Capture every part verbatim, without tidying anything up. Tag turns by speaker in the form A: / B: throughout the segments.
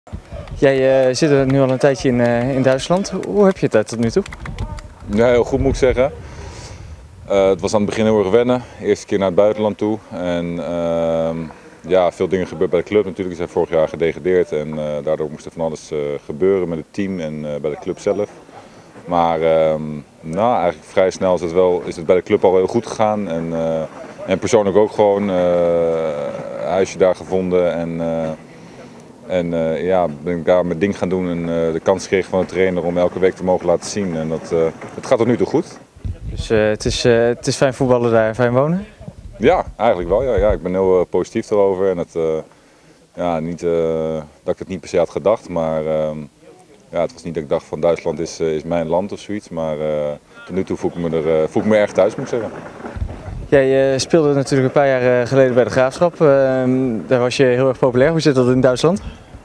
A: Jij uh, zit er nu al een tijdje in, uh, in Duitsland. Hoe heb je het daar tot nu toe?
B: Ja, heel goed moet ik zeggen. Uh, het was aan het begin heel erg wennen. Eerste keer naar het buitenland toe. En uh, ja, veel dingen gebeurd bij de club natuurlijk. Ze zijn vorig jaar gedegradeerd en uh, daardoor moest er van alles uh, gebeuren met het team en uh, bij de club zelf. Maar uh, nou, eigenlijk vrij snel is het, wel, is het bij de club al heel goed gegaan. En, uh, en persoonlijk ook gewoon uh, een huisje daar gevonden. En, uh, En uh, ja, ben ik daar mijn ding gaan doen en uh, de kans kreeg van de trainer om elke week te mogen laten zien. En dat, uh, het gaat tot nu toe goed.
A: Dus uh, het, is, uh, het is fijn voetballen daar en fijn wonen?
B: Ja, eigenlijk wel. Ja. Ja, ik ben heel uh, positief erover. En het, uh, ja, niet, uh, dat ik het niet per se had gedacht, maar uh, ja, het was niet dat ik dacht van Duitsland is, uh, is mijn land of zoiets. Maar uh, tot nu toe voel ik me, er, uh, voel ik me erg thuis, moet ik zeggen.
A: Jij uh, speelde natuurlijk een paar jaar geleden bij de Graafschap. Uh, daar was je heel erg populair. Hoe zit dat in Duitsland?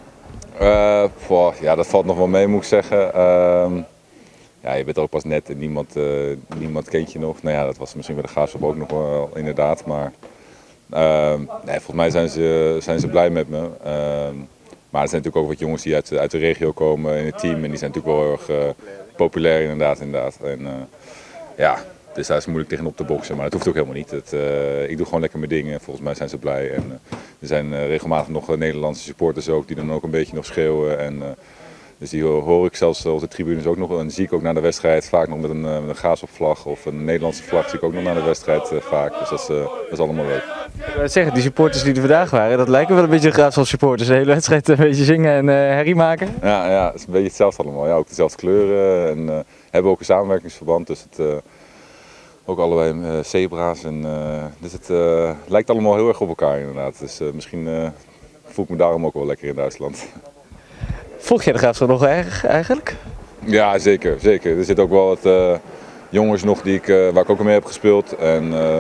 B: Uh, boah, ja, dat valt nog wel mee, moet ik zeggen. Uh, ja, je bent ook pas net en niemand, uh, niemand kent je nog. Nou ja, dat was misschien bij de Graafschap ook nog wel inderdaad. Maar uh, nee, volgens mij zijn ze, zijn ze blij met me. Uh, maar er zijn natuurlijk ook wat jongens die uit, uit de regio komen in het team. En die zijn natuurlijk wel heel erg uh, populair inderdaad. inderdaad. En, uh, ja. Dus daar is moeilijk tegenop te boksen, maar dat hoeft ook helemaal niet. Het, uh, ik doe gewoon lekker mijn dingen, volgens mij zijn ze blij. En, uh, er zijn uh, regelmatig nog uh, Nederlandse supporters ook, die dan ook een beetje nog schreeuwen. En, uh, dus die hoor ik zelfs op de tribunes ook nog en zie ik ook na de wedstrijd vaak nog met een, uh, met een Graafschapvlag of een Nederlandse vlag zie ik ook nog na de wedstrijd uh, vaak. Dus dat is, uh, dat is allemaal leuk.
A: Ik wil zeggen, die supporters die er vandaag waren, dat lijken wel een beetje de Graafschap supporters. De hele wedstrijd een beetje zingen en uh, herrie maken.
B: Ja, ja, het is een beetje hetzelfde allemaal. Ja, ook dezelfde kleuren en uh, hebben ook een samenwerkingsverband. Dus het, uh, Ook allebei uh, zebra's. En, uh, dus het uh, lijkt allemaal heel erg op elkaar inderdaad. Dus uh, misschien uh, voel ik me daarom ook wel lekker in Duitsland.
A: Volg jij de Graafschap nog erg eigenlijk?
B: Ja, zeker. zeker. Er zitten ook wel wat uh, jongens nog die ik, uh, waar ik ook mee heb gespeeld. En, uh,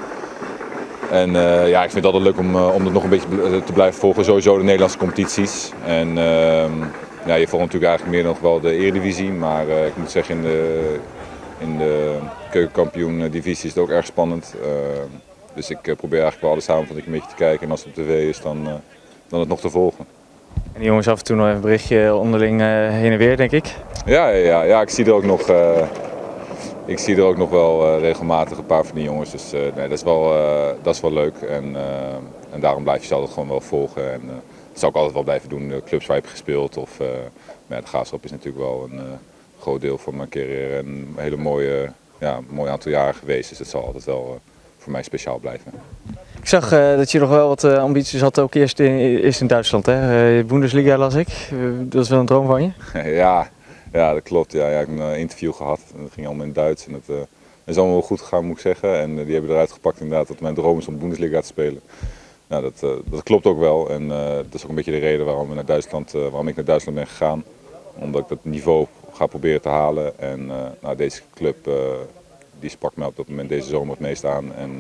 B: en uh, ja, ik vind het altijd leuk om, uh, om het nog een beetje te blijven volgen. Sowieso de Nederlandse competities. En, uh, ja, je volgt natuurlijk eigenlijk meer nog wel de Eredivisie. Maar uh, ik moet zeggen in de... In de keukenkampioen-divisie is het ook erg spannend. Uh, dus ik uh, probeer eigenlijk wel alle samenvatting een beetje te kijken. En als het op tv is, dan, uh, dan het nog te volgen.
A: En die jongens af en toe nog even een berichtje onderling uh, heen en weer, denk ik? Ja,
B: ja, ja, ja ik zie er ook nog, uh, ik zie er ook nog wel uh, regelmatig een paar van die jongens. Dus uh, nee, dat, is wel, uh, dat is wel leuk. En, uh, en daarom blijf je ze altijd gewoon wel volgen. En, uh, dat zou ik altijd wel blijven doen. De clubs waar je hebt gespeeld. Of, uh, maar ja, de Graafschap is natuurlijk wel een... Uh, groot deel van mijn carrière en een hele mooie, ja, een mooi aantal jaren geweest. Dus het zal altijd wel uh, voor mij speciaal blijven.
A: Ik zag uh, dat je nog wel wat uh, ambities had, ook eerst in, eerst in Duitsland. Hè? Uh, Bundesliga las ik. Uh, dat is wel een droom van je?
B: ja, ja, dat klopt. Ja, ja, ik heb een interview gehad. En dat ging allemaal in Duits. En dat uh, is allemaal wel goed gegaan, moet ik zeggen. En uh, die hebben eruit gepakt inderdaad dat mijn droom is om Bundesliga te spelen. Nou, dat, uh, dat klopt ook wel. En uh, dat is ook een beetje de reden waarom, we naar Duitsland, uh, waarom ik naar Duitsland ben gegaan. Omdat ik dat niveau ga proberen te halen. En uh, nou, deze club uh, die sprak mij op dat moment deze zomer het meest aan. En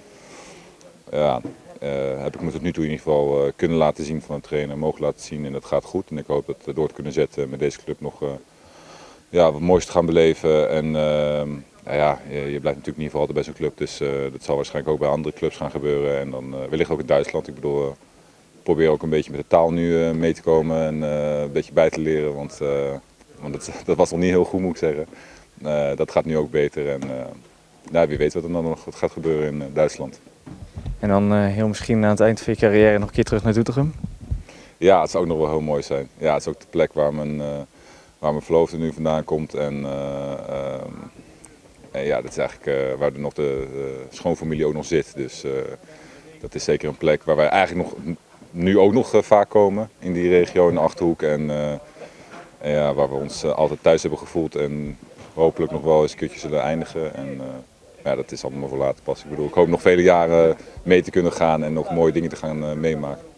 B: uh, ja, uh, heb ik me tot nu toe in ieder geval uh, kunnen laten zien van een trainer, mogen laten zien. En dat gaat goed. En ik hoop dat we door te kunnen zetten met deze club nog uh, ja, wat moois te gaan beleven. En uh, nou ja, je, je blijft natuurlijk in ieder geval altijd bij zo'n club. Dus uh, dat zal waarschijnlijk ook bij andere clubs gaan gebeuren. En dan uh, wellicht ook in Duitsland. Ik bedoel, uh, ik probeer ook een beetje met de taal nu uh, mee te komen en uh, een beetje bij te leren. Want, uh, Want dat, dat was nog niet heel goed, moet ik zeggen. Uh, dat gaat nu ook beter en uh, nou, wie weet wat er dan nog gaat gebeuren in uh, Duitsland.
A: En dan uh, heel misschien aan het eind van je carrière nog een keer terug naar Doetinchem?
B: Ja, het zou ook nog wel heel mooi zijn. Ja, het is ook de plek waar mijn, uh, waar mijn verloofde nu vandaan komt. En, uh, uh, en ja, dat is eigenlijk uh, waar de, nog de uh, schoonfamilie ook nog zit. Dus uh, dat is zeker een plek waar wij eigenlijk nog, nu ook nog uh, vaak komen. In die regio, in de Achterhoek. En, uh, En ja, waar we ons uh, altijd thuis hebben gevoeld en hopelijk nog wel eens een keertje zullen eindigen. En uh, ja, dat is allemaal voor later pas. Ik bedoel, ik hoop nog vele jaren mee te kunnen gaan en nog mooie dingen te gaan uh, meemaken.